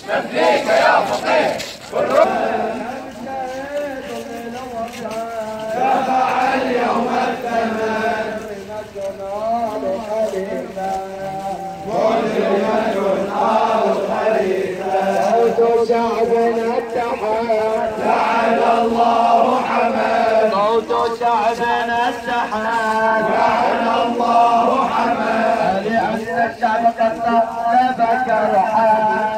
نفديك يا فقيه شفع اليوم الثمن مجرمة النار خليفة موت شعبنا اتحاد لعن الله حمد موت شعبنا اتحاد لعن الله حمد لأن الشعب قد طلب كرحان